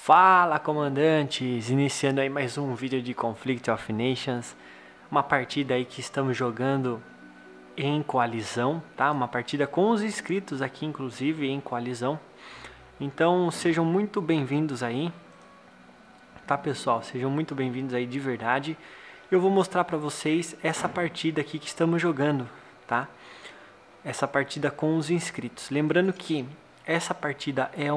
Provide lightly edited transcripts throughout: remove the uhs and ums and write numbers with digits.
Fala, comandantes! Iniciando aí mais um vídeo de Conflict of Nations, uma partida aí que estamos jogando em coalizão, tá? Uma partida com os inscritos aqui, inclusive, em coalizão. Então, sejam muito bem-vindos aí, tá, pessoal? Sejam muito bem-vindos aí de verdade. Eu vou mostrar pra vocês essa partida aqui que estamos jogando, tá? Essa partida com os inscritos. Lembrando que essa partida é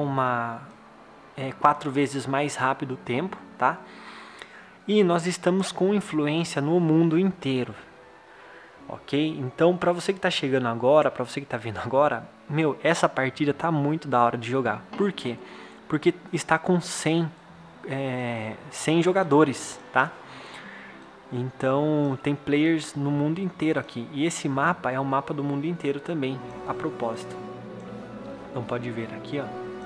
4 vezes mais rápido o tempo, tá? E nós estamos com influência no mundo inteiro, ok? Então, para você que está chegando agora, para você que está vindo agora, essa partida tá muito da hora de jogar. Por quê? Porque está com 100 jogadores, tá? Então, tem players no mundo inteiro aqui. E esse mapa é um mapa do mundo inteiro também, a propósito. Então, pode ver aqui, ó.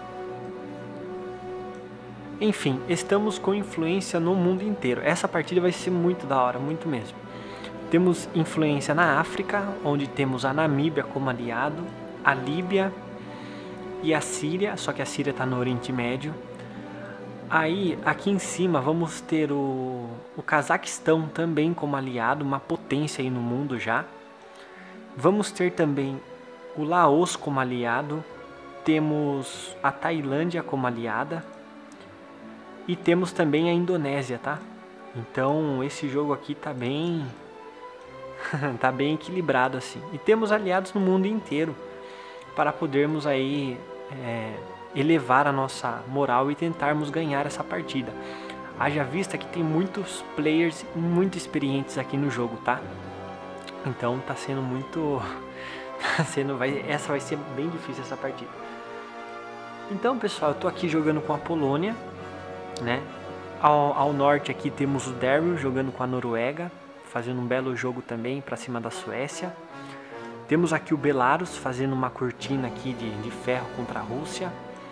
Enfim, estamos com influência no mundo inteiro. Essa partida vai ser muito da hora, muito mesmo. Temos influência na África, onde temos a Namíbia como aliado, a Líbia e a Síria, só que a Síria está no Oriente Médio. Aí, aqui em cima, vamos ter o Cazaquistão também como aliado, uma potência aí no mundo já. Vamos ter também o Laos como aliado, temos a Tailândia como aliada. E temos também a Indonésia, tá? Então esse jogo aqui tá bem tá bem equilibrado assim. E temos aliados no mundo inteiro para podermos aí elevar a nossa moral e tentarmos ganhar essa partida. Haja vista que tem muitos players muito experientes aqui no jogo, tá? Então tá sendo muito essa vai ser bem difícil essa partida. Então, pessoal, eu tô aqui jogando com a Polônia, né? Ao norte aqui temos o Daryl jogando com a Noruega, fazendo um belo jogo também para cima da Suécia. Temos aqui o Belarus fazendo uma cortina aqui de ferro contra a Rússia.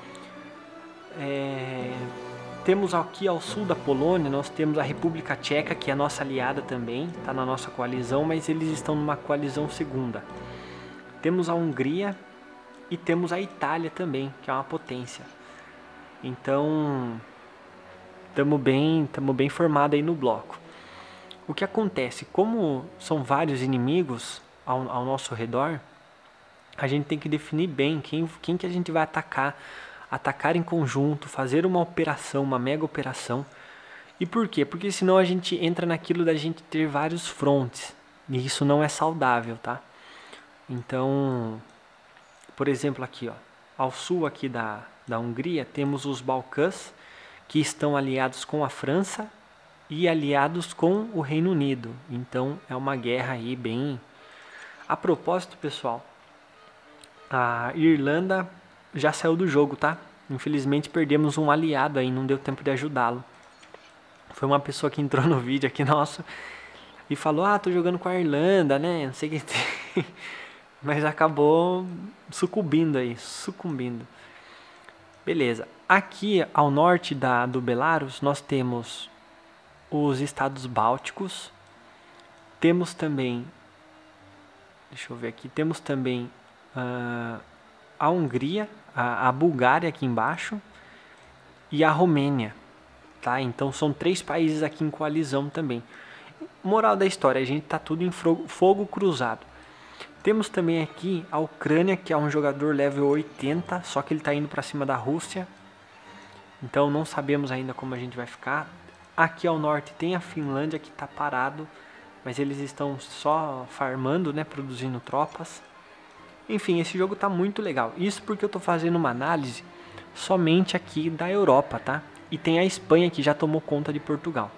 Temos aqui ao sul da Polônia, nós temos a República Tcheca, que é a nossa aliada também, está na nossa coalizão, mas eles estão numa coalizão segunda. Temos a Hungria e temos a Itália também, que é uma potência. Então, estamos bem formados aí no bloco. O que acontece? Como são vários inimigos ao nosso redor, a gente tem que definir bem quem que a gente vai atacar em conjunto, fazer uma operação, uma mega operação. E por quê? Porque senão a gente entra naquilo da gente ter vários frontes, e isso não é saudável, tá? Então, por exemplo, aqui, ó, ao sul aqui da Hungria, temos os Balcãs, que estão aliados com a França e aliados com o Reino Unido. Então é uma guerra aí bem... A propósito, pessoal, a Irlanda já saiu do jogo, tá? Infelizmente perdemos um aliado aí, não deu tempo de ajudá-lo. Foi uma pessoa que entrou no vídeo aqui nosso e falou, tô jogando com a Irlanda, né? Não sei o que tem. Mas acabou sucumbindo. Beleza. Aqui ao norte do Belarus nós temos os estados bálticos, temos também, deixa eu ver aqui, temos também a Hungria, a Bulgária aqui embaixo e a Romênia, tá? Então são 3 países aqui em coalizão também. Moral da história, a gente tá tudo em fogo cruzado. Temos também aqui a Ucrânia, que é um jogador level 80, só que ele tá indo para cima da Rússia. Então não sabemos ainda como a gente vai ficar. Aqui ao norte tem a Finlândia que está parado, mas eles estão só farmando, né, produzindo tropas. Enfim, esse jogo está muito legal. Isso porque eu estou fazendo uma análise somente aqui da Europa, tá? E tem a Espanha que já tomou conta de Portugal.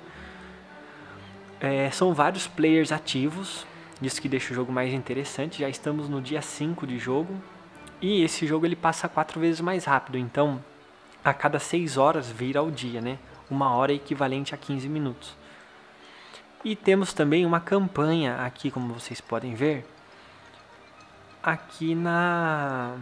São vários players ativos, isso que deixa o jogo mais interessante. Já estamos no dia 5 de jogo e esse jogo ele passa 4 vezes mais rápido, então a cada 6 horas vira o dia, né? 1 hora é equivalente a 15 minutos. E temos também uma campanha aqui, como vocês podem ver, aqui na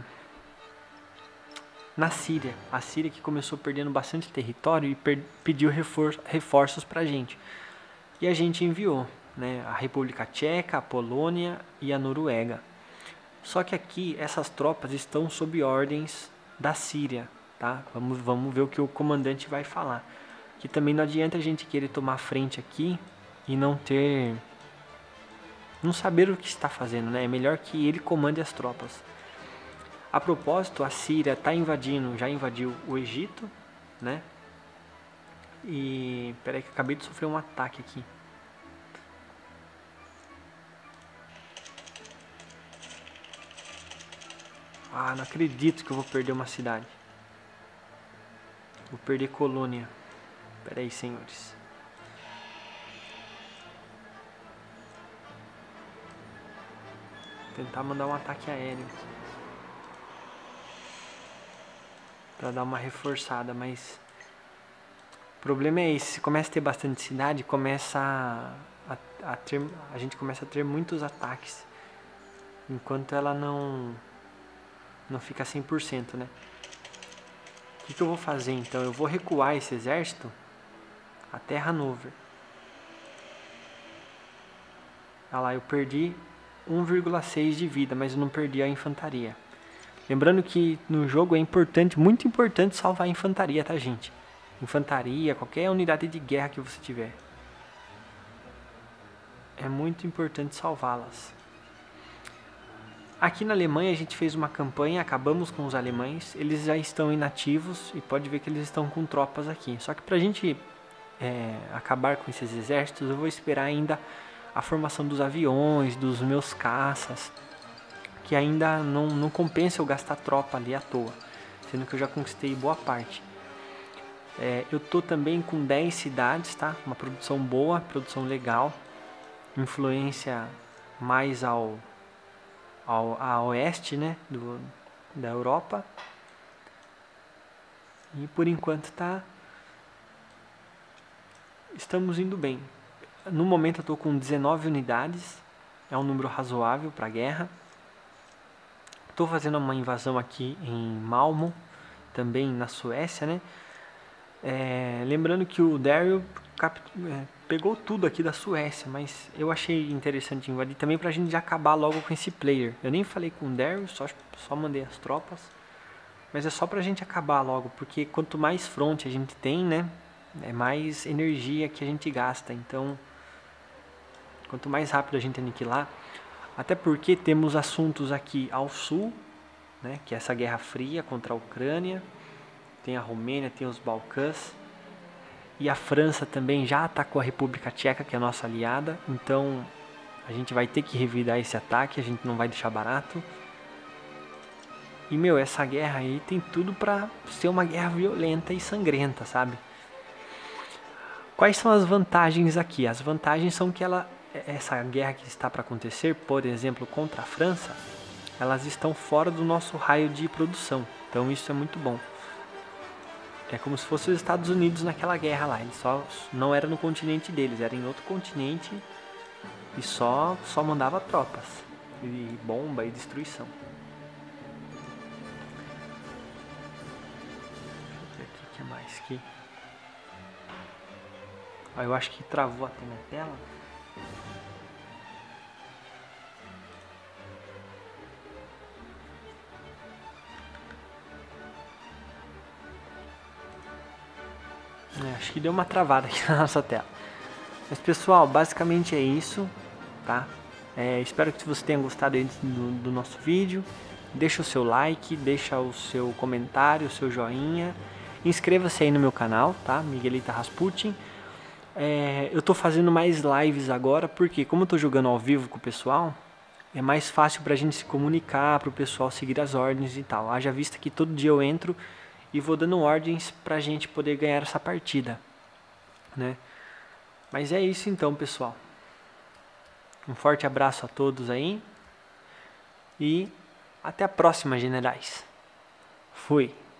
Síria. A Síria que começou perdendo bastante território e pediu reforços pra gente. E a gente enviou, né? A República Tcheca, a Polônia e a Noruega. Só que aqui essas tropas estão sob ordens da Síria. tá? Vamos ver o que o comandante vai falar. Que também não adianta a gente querer tomar frente aqui e não saber o que está fazendo, né? É melhor que ele comande as tropas. A propósito, a Síria já invadiu o Egito, né? E peraí que eu acabei de sofrer um ataque aqui. Ah, não acredito que eu vou perder uma cidade. Vou perder colônia. Peraí, senhores. Vou tentar mandar um ataque aéreo pra dar uma reforçada, mas o problema é esse. Se começa a ter bastante cidade, a gente começa a ter muitos ataques, enquanto ela não fica 100%, né? O que eu vou fazer então? Eu vou recuar esse exército até Hanover. Olha lá, eu perdi 1,6 de vida, mas eu não perdi a infantaria. Lembrando que no jogo é importante, muito importante salvar a infantaria, tá, gente? Infantaria, qualquer unidade de guerra que você tiver. É muito importante salvá-las. Aqui na Alemanha a gente fez uma campanha, acabamos com os alemães. Eles já estão inativos e pode ver que eles estão com tropas aqui. Só que pra gente acabar com esses exércitos, eu vou esperar ainda a formação dos aviões, dos meus caças, que ainda não compensa eu gastar tropa ali à toa, sendo que eu já conquistei boa parte. Eu tô também com 10 cidades, tá? Uma produção boa, produção legal, influência mais a oeste, né? Da Europa. E por enquanto estamos indo bem. No momento eu tô com 19 unidades, é um número razoável para a guerra. Estou fazendo uma invasão aqui em Malmo, também na Suécia, né? Lembrando que o Daryl pegou tudo aqui da Suécia, mas eu achei interessante invadir também pra gente já acabar logo com esse player. Eu nem falei com o Daryl, só mandei as tropas, mas é só pra gente acabar logo, porque quanto mais front a gente tem, né? É mais energia que a gente gasta, então quanto mais rápido a gente aniquilar. Até porque temos assuntos aqui ao sul, né, que é essa guerra fria contra a Ucrânia. Tem a Romênia, tem os Balcãs. E a França também já atacou a República Tcheca, que é a nossa aliada. Então a gente vai ter que revidar esse ataque, a gente não vai deixar barato. E essa guerra aí tem tudo pra ser uma guerra violenta e sangrenta, sabe? Quais são as vantagens aqui? As vantagens são que essa guerra que está para acontecer, por exemplo, contra a França, elas estão fora do nosso raio de produção. Então isso é muito bom. É como se fosse os Estados Unidos naquela guerra lá. Eles só não era no continente deles, era em outro continente e só mandava tropas e bomba e destruição. Deixa eu ver aqui o que mais aqui. Eu acho que travou até minha tela. Acho que deu uma travada aqui na nossa tela. Mas pessoal, basicamente é isso, tá? Espero que você tenha gostado aí do nosso vídeo. Deixa o seu like, deixa o seu comentário, o seu joinha. Inscreva-se aí no meu canal, tá? Miguelita Rasputin. Eu tô fazendo mais lives agora, porque como eu tô jogando ao vivo com o pessoal, é mais fácil pra gente se comunicar, pro pessoal seguir as ordens e tal. Haja vista que todo dia eu entro e vou dando ordens pra gente poder ganhar essa partida, né? Mas é isso então, pessoal. Um forte abraço a todos aí e até a próxima, generais. Fui.